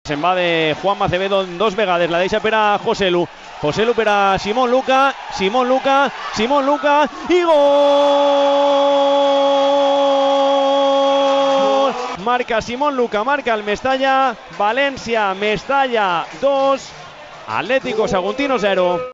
Se'n va de Juan Macevedo en dos vegades, la deixa per a Joselu. Joselu per a Simón Luca i gol! Marca Simón Luca, marca el Mestalla, València, Mestalla 2, Atlético Saguntino 0.